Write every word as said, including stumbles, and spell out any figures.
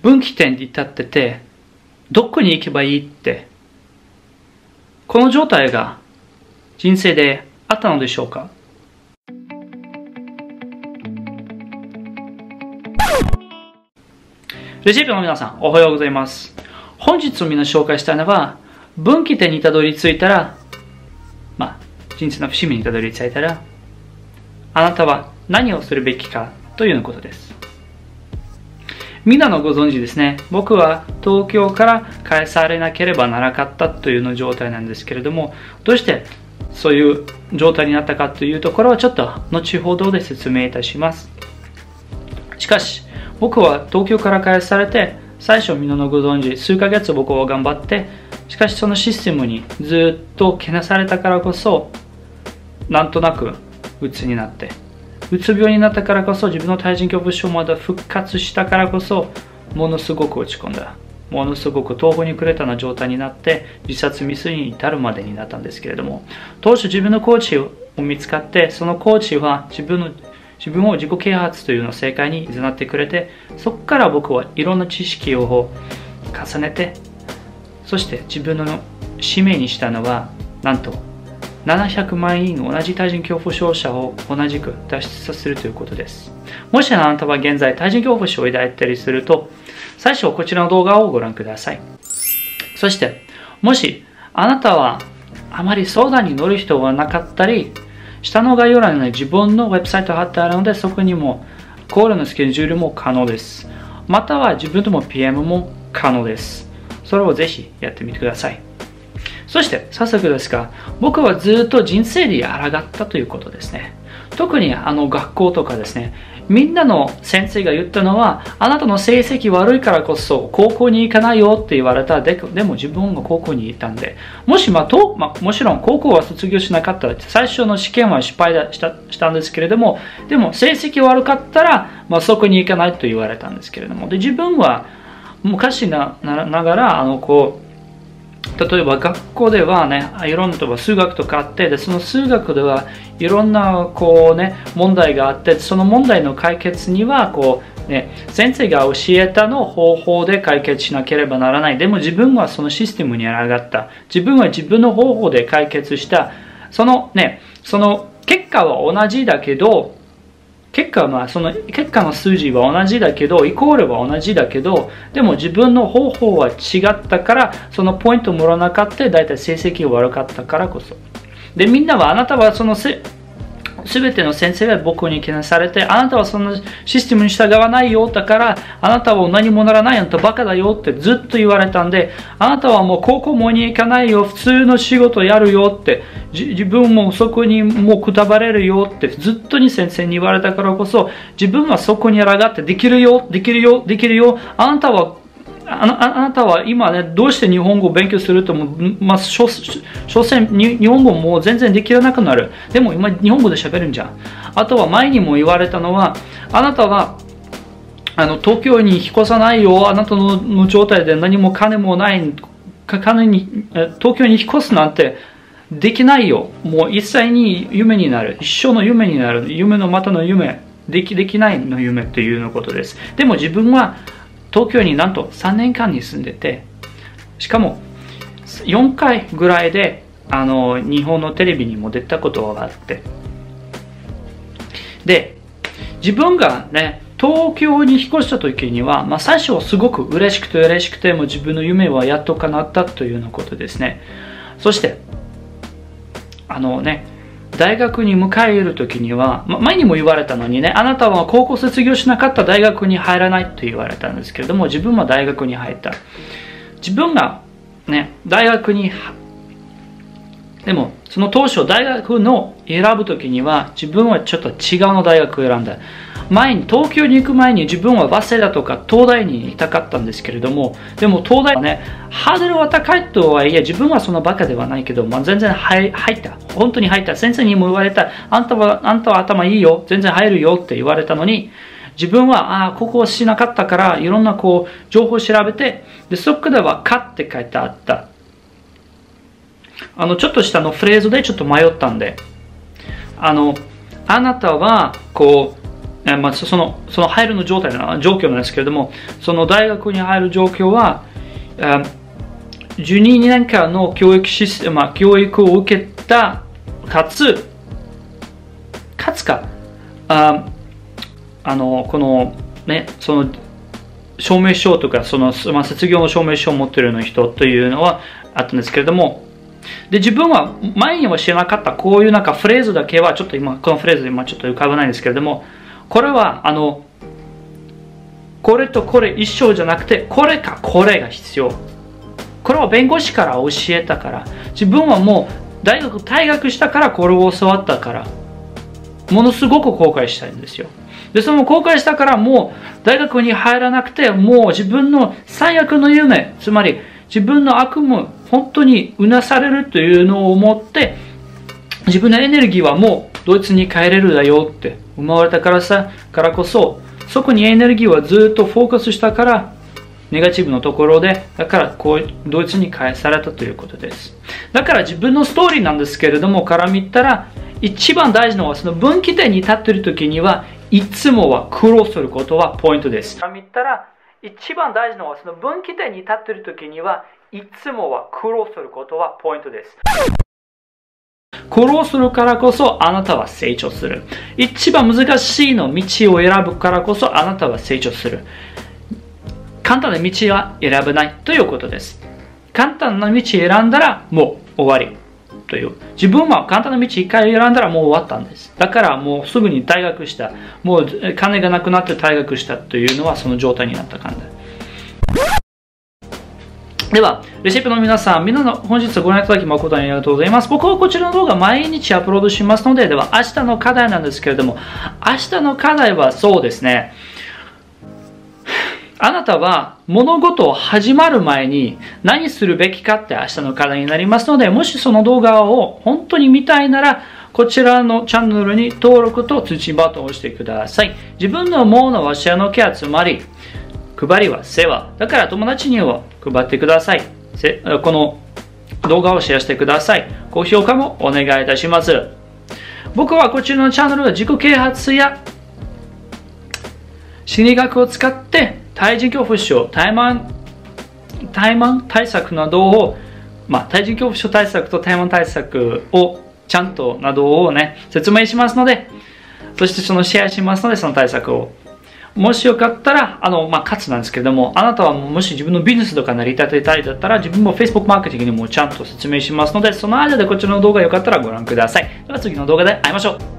分岐点に立ってて、どこに行けばいいって、この状態が人生であったのでしょうか？レシピの皆さん、おはようございます。本日みんな紹介したいのは、分岐点にたどり着いたら、まあ、人生の節目にたどり着いたら、あなたは何をするべきかということです。みんなのご存知ですね。僕は東京から返されなければならなかったというの状態なんですけれども、どうしてそういう状態になったかというところはちょっと後ほどで説明いたします。しかし、僕は東京から返されて、最初みんなのご存知、数ヶ月僕は頑張って、しかしそのシステムにずっとけなされたからこそ、なんとなく鬱になって、うつ病になったからこそ、自分の対人恐怖症まだ復活したからこそ、ものすごく落ち込んだ。ものすごく途方に暮れたような状態になって、自殺未遂に至るまでになったんですけれども、当初自分のコーチを見つかって、そのコーチは自分の自分を自己啓発というのを正解に誘ってくれて、そこから僕はいろんな知識を重ねて、そして自分の使命にしたのは、なんとななひゃくまんにん同じ対人恐怖症者を同じく脱出させるということです。もしあなたは現在対人恐怖症を抱いたりすると、最初こちらの動画をご覧ください。そして、もしあなたはあまり相談に乗る人はなかったり、下の概要欄に自分のウェブサイトが貼ってあるので、そこにもコールのスケジュールも可能です。または自分とも ピーエム も可能です。それをぜひやってみてください。そして早速ですが、僕はずっと人生で抗ったということですね。特にあの学校とかですね、みんなの先生が言ったのは、あなたの成績悪いからこそ高校に行かないよって言われた。で, でも自分が高校に行ったんで、もし、まあとまあ、もちろん高校は卒業しなかったら、最初の試験は失敗だ した, したんですけれども、でも成績悪かったら、まあ、そこに行かないと言われたんですけれども、で自分は昔なながらあのこう例えば学校ではね、いろんな数学とかあって、でその数学ではいろんなこう、ね、問題があって、その問題の解決にはこう、ね、先生が教えたの方法で解決しなければならない。でも自分はそのシステムに抗った。自分は自分の方法で解決した。そのね、その結果は同じだけど、結果はまあその結果の数字は同じだけど、イコールは同じだけど、でも自分の方法は違ったから、そのポイントもらわなかった、だいたい成績が悪かったからこそ。で、みんなはあなたはそのせ全ての先生が僕にけなされて、あなたはそのシステムに従わないよ、だからあなたは何もならない、あなたバカだよってずっと言われたんで、あなたはもう高校もに行かないよ、普通の仕事やるよって、自分もそこにもうくたばれるよってずっとに先生に言われたからこそ、自分はそこに抗って、できるよ、できるよ、できるよ、あなたはあな, あなたは今ね、どうして日本語を勉強するとも、まあ、所詮日本語も全然できなくなる。でも今日本語で喋るんじゃん。あとは前にも言われたのは、あなたはあの東京に引っ越さないよ。あなた の, の状態で何も金もない。金に東京に引っ越すなんてできないよ。もう一切に夢になる。一生の夢になる。夢のまたの夢。できできないの夢というのことです。でも自分は東京になんとさんねんかんに住んでて、しかもよんかいぐらいであの日本のテレビにも出たことがあって、で自分がね東京に引っ越した時には、まあ、最初はすごく嬉しくて嬉しくて、もう自分の夢はやっと叶ったというようなことですね。そしてあのね大学に迎え入れるときには、ま、前にも言われたのにね、あなたは高校卒業しなかったら大学に入らないと言われたんですけれども、自分は大学に入った。自分がね、大学に、でもその当初大学の選ぶときには、自分はちょっと違うの大学を選んだ。前に東京に行く前に自分は早稲田とか東大に行きたかったんですけれども、でも東大はね、ハードルは高いとはいえ、自分はそのバカではないけど、まあ、全然入った。本当に入った。先生にも言われた。あんたは、あんたは頭いいよ。全然入るよって言われたのに、自分は、ああ、ここをしなかったから、いろんなこう、情報を調べて、で、そこでは、かって書いてあった。あの、ちょっとしたのフレーズでちょっと迷ったんで、あの、あなたは、こう、 えまあ、その、その入るの状態な、状況なんですけれども、その大学に入る状況は、じゅうにねんかんの教育システム、まあ、教育を受けた、かつ、かつか、ああの、この、ね、その、証明書とか、その、まあ、卒業の証明書を持っているような人というのはあったんですけれども、で、自分は前には知らなかったこういうなんかフレーズだけは、ちょっと今、このフレーズ今ちょっと浮かばないんですけれども、これは、あの、これとこれ一緒じゃなくて、これかこれが必要。これは弁護士から教えたから、自分はもう大学退学したからこれを教わったから、ものすごく後悔したいんですよ。で、その後悔したからもう大学に入らなくて、もう自分の最悪の夢、つまり自分の悪夢、本当にうなされるというのを思って、自分のエネルギーはもうドイツに帰れるだよって思われたからさ、からこそ、そこにエネルギーはずっとフォーカスしたから、ネガティブのところで、だからこうドイツに返されたということです。だから自分のストーリーなんですけれども、から見たら、一番大事なのはその分岐点に立っている時には、いつもは苦労することはポイントです。から見たら、一番大事なのはその分岐点に立っている時には、いつもは苦労することはポイントです。苦労するからこそあなたは成長する。一番難しいの道を選ぶからこそあなたは成長する。簡単な道は選べないということです。簡単な道を選んだらもう終わりという。自分は簡単な道一回選んだらもう終わったんです。だからもうすぐに退学した。もう金がなくなって退学したというのはその状態になった感じ。では、レシピの皆さん、みんなの本日ご覧いただき誠にありがとうございます。僕はこちらの動画毎日アップロードしますので、では明日の課題なんですけれども、明日の課題はそうですね、あなたは物事を始まる前に何するべきかって明日の課題になりますので、もしその動画を本当に見たいなら、こちらのチャンネルに登録と通知ボタンを押してください。自分の思うのはシェアのケア、つまり、配りは世話。だから友達には配ってください。この動画をシェアしてください。高評価もお願いいたします。僕はこちらのチャンネルは自己啓発や心理学を使って対人恐怖症、怠慢、怠慢対策などを、まあ、対人恐怖症対策と怠慢対策をちゃんとなどをね、説明しますので、そしてそのシェアしますので、その対策を。もしよかったら、あの、まあ、かつなんですけれども、あなたはもし自分のビジネスとか成り立てたいだったら、自分も Facebook マーケティングにもちゃんと説明しますので、その間でこちらの動画よかったらご覧ください。では次の動画で会いましょう。